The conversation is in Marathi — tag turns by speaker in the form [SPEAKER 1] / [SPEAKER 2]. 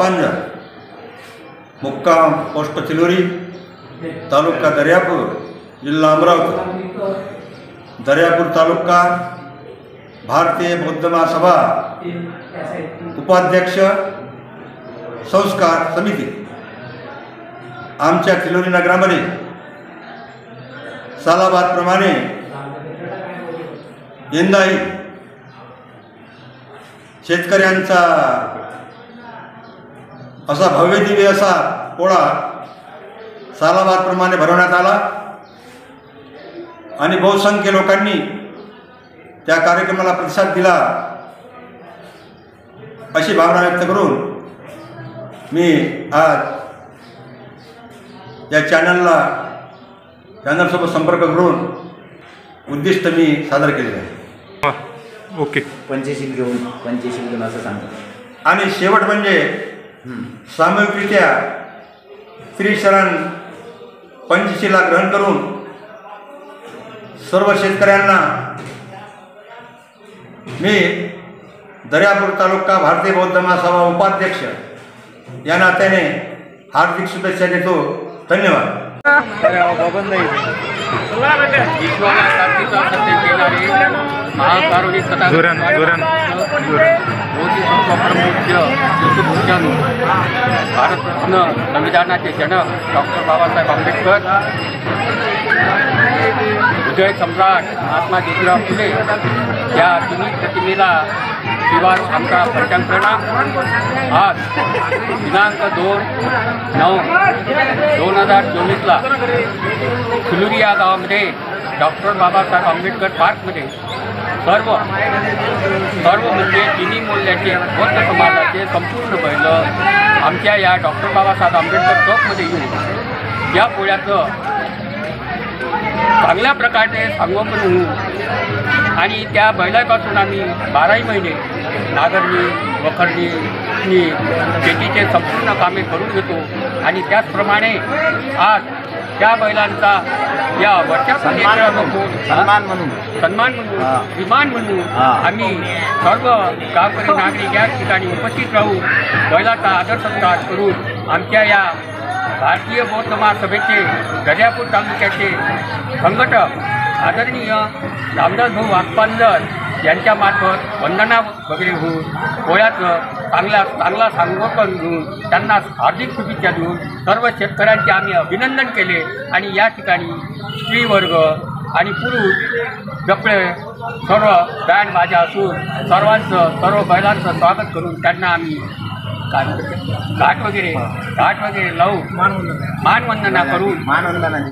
[SPEAKER 1] वाकपांजर, मुक्काम पोस्ट चिलोरी, तालुका दर्यापूर, जिल्हा अमरावती। दर्यापूर तालुका भारतीय बौद्ध महासभा उपाध्यक्ष संस्कार समिती। आमच्या चिलोरी नगरामध्ये सालाबादप्रमाणे यंदाही शेतकऱ्यांचा असा भव्यदिव्य असा पोळा सालाबादप्रमाणे भरवण्यात आला आणि बहुसंख्य लोकांनी त्या कार्यक्रमाला प्रतिसाद दिला अशी भावना व्यक्त करून मी आज या चॅनलसोबत संपर्क करून उद्दिष्ट मी सादर केले आहे।
[SPEAKER 2] ओके,
[SPEAKER 3] पंचशील घेऊन असं सांगतो।
[SPEAKER 1] आणि शेवट म्हणजे सामूहिकरित्या त्रिशरण पंचशीला ग्रहण करून सर्व शेतकऱ्यांना मी दर्यापूर तालुका भारतीय बौद्ध महासभा उपाध्यक्ष या नात्याने हार्दिक शुभेच्छा देतो। धन्यवाद।
[SPEAKER 4] महाकारुणिक भारतरत्न संविधानाचे जनक डॉक्टर बाबासाहेब आंबेडकर, हृदय सम्राट महात्मा ज्योतिराव फुले या तिन्ही प्रतिमेला शिवार आमचा पंचांकरण आज दिनांक 2/9/2024 चिलोरी या गावामध्ये डॉक्टर बाबासाहेब आंबेडकर पार्कमध्ये सर्व म्हणजे तिन्ही मूल्याचे बौद्ध समाजाचे संपूर्ण बैल आमच्या या डॉक्टर बाबासाहेब आंबेडकर चौकमध्ये येऊन या पोळ्याचं चांगल्या प्रकारे संगोपन होऊन आणि त्या बैलापासून आम्ही 12 महिने नांगरणी, वखरणी, शेतीचे संपूर्ण कामे करून घेतो आणि त्याचप्रमाणे आज त्या बैलांचा या वर्षासाठी सन्मान म्हणून विमान म्हणून आम्ही सर्व गावकरी नागरिक या ठिकाणी उपस्थित राहू बैलाचा आदर सत्कार करून आमच्या या भारतीय बौद्ध महासभेचे दर्यापूर तालुक्याचे संघटक आदरणीय रामदास भाऊ वाकपांजर यांच्यामार्फत वंदना वगैरे होऊन पोळ्याचं चांगला संगोपन घेऊन त्यांना हार्दिक शुभेच्छा देऊन सर्व शेतकऱ्यांचे आम्ही अभिनंदन केले आणि या ठिकाणी स्त्रीवर्ग आणि पुरुष जपळे सर्व बँड बाजा असून सर्व बैलांचं स्वागत करून त्यांना आम्ही घाट वगैरे लावून मानवंदना करून